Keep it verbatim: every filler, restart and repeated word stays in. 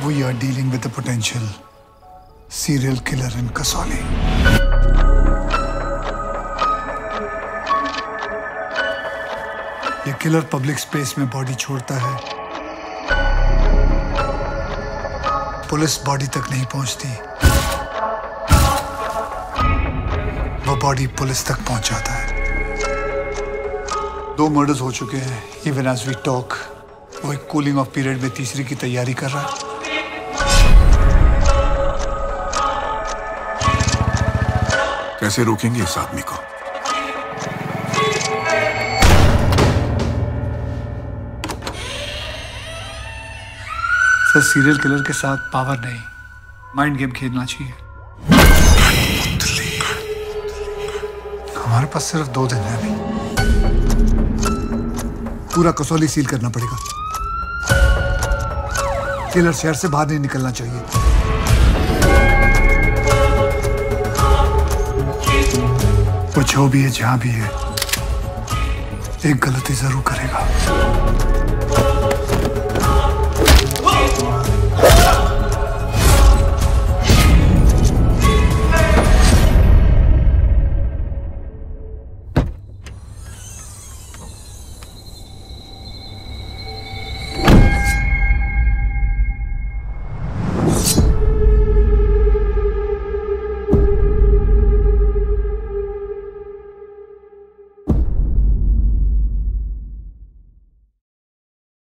We are dealing with a potential serial killer in Kasauli. ये killer public space में body छोड़ता है, police body तक नहीं पहुंचती, वो बॉडी पुलिस तक पहुंच जाता है। दो मर्डर्स हो चुके हैं। इवन एज वी टॉक वो एक कूलिंग ऑफ पीरियड में तीसरी की तैयारी कर रहा है। कैसे रोकेंगे इस आदमी को? सर, सीरियल किलर के साथ पावर नहीं, माइंड गेम खेलना चाहिए। हमारे पास सिर्फ दो दिन है अभी। पूरा कसौली सील करना पड़ेगा। किलर शहर से बाहर नहीं निकलना चाहिए। वो जो भी है, जहां भी है, एक गलती जरूर करेगा।